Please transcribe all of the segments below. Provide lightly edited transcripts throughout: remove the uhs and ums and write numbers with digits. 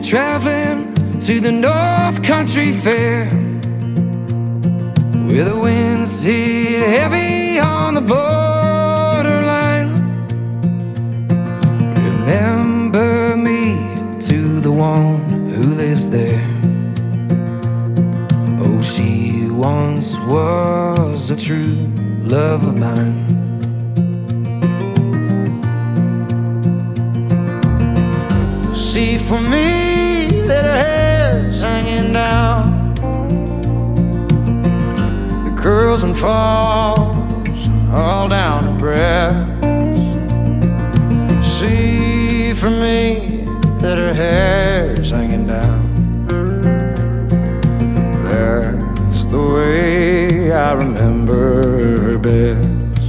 traveling to the North Country Fair, where the winds hit heavy on the borderline. Remember me to the one who lives there. Oh, she once was a true love of mine. See for me that her hair's hanging down, the curls and falls all down her breast. See for me that her hair's hanging down. That's the way I remember her best.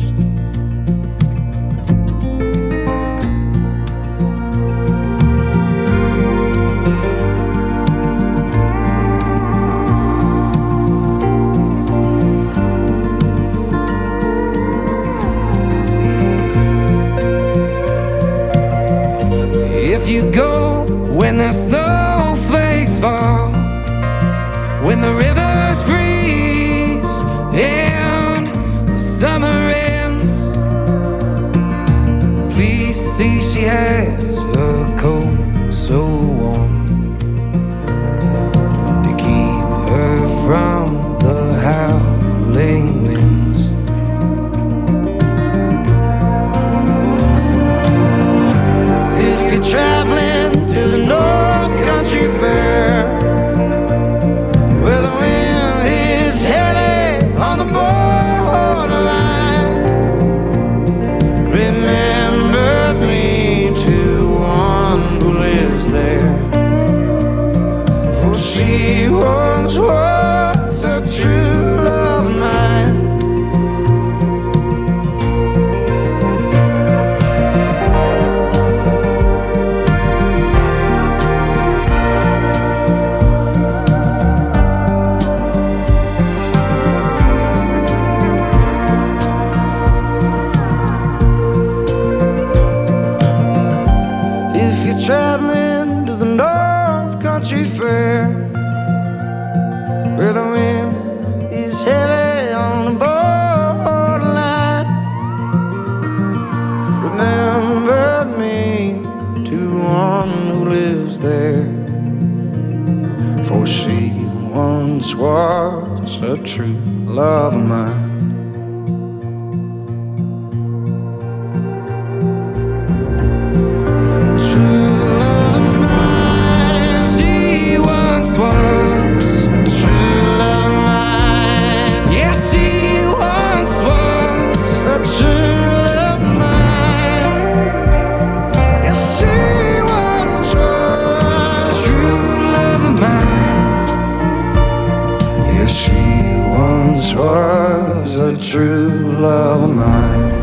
If you go when the snowflakes fall, when the rivers freeze and the summer ends, please see she has a coat so warm to keep her from the howling winds. If you're traveling through the North Country Fair, where the wind is heavy on the borderline, remember me to one who lives there, for she once was a true love of mine. Traveling to the North Country Fair, where the wind is heavy on the borderline, remember me to one who lives there, for she once was a true love of mine. She once was a true love of mine.